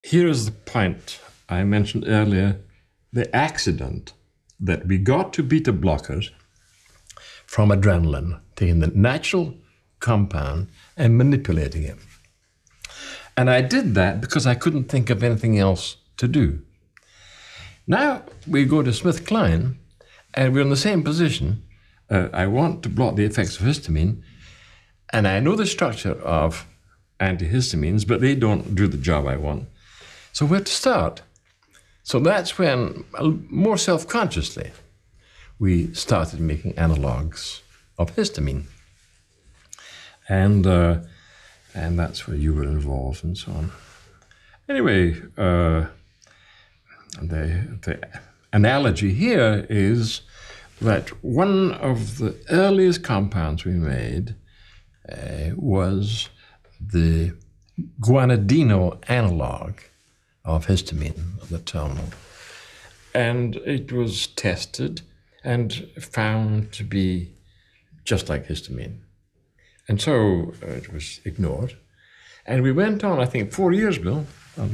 Here is the point I mentioned earlier, the accident that we got to beta blockers from adrenaline, taking the natural compound and manipulating it. And I did that because I couldn't think of anything else to do. Now we go to Smith Kline and we're in the same position. I want to block the effects of histamine, and I know the structure of antihistamines, but they don't do the job I want. So where to start? So that's when, more self-consciously, we started making analogues of histamine. And that's where you were involved and so on. Anyway, the analogy here is that one of the earliest compounds we made was the guanidine analog of histamine, the terminal. And it was tested and found to be just like histamine. And so it was ignored. And we went on, I think, 4 years, Bill,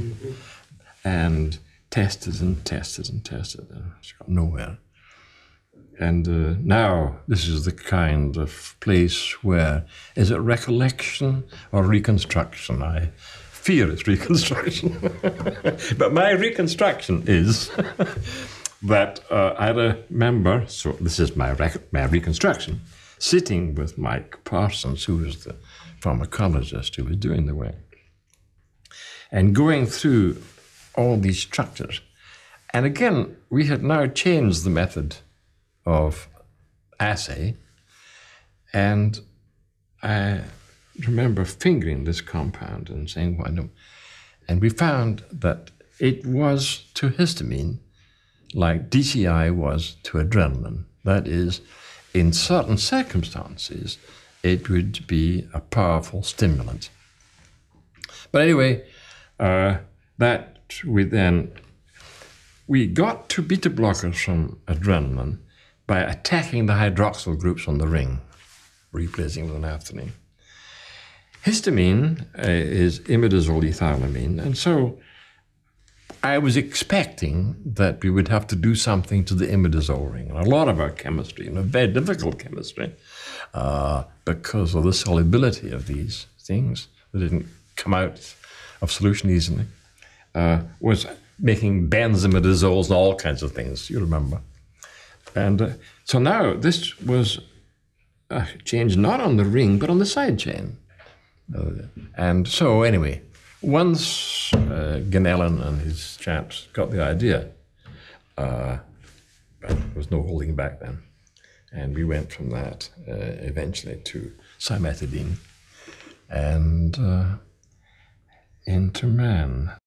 and tested and tested and tested, and it's got nowhere. And now this is the kind of place where, is it recollection or reconstruction? I fear it's reconstruction. But my reconstruction is that I remember, so this is my reconstruction, sitting with Mike Parsons, who was the pharmacologist who was doing the work, and going through all these structures. And again, we had now changed the method of assay, and I remember fingering this compound and saying, why no? And we found that it was to histamine like DCI was to adrenaline. That is, in certain circumstances, it would be a powerful stimulant. But anyway, we got to beta blockers from adrenaline by attacking the hydroxyl groups on the ring, replacing with an naphthalene. Histamine is imidazolethylamine, and so I was expecting that we would have to do something to the imidazole ring. And a lot of our chemistry, and a very difficult chemistry, because of the solubility of these things that didn't come out of solution easily, was making benzimidazoles and all kinds of things, you remember. And so now this was a change not on the ring, but on the side chain. And so anyway, once Ganellin and his chaps got the idea, there was no holding back then. And we went from that eventually to cimetidine and into man.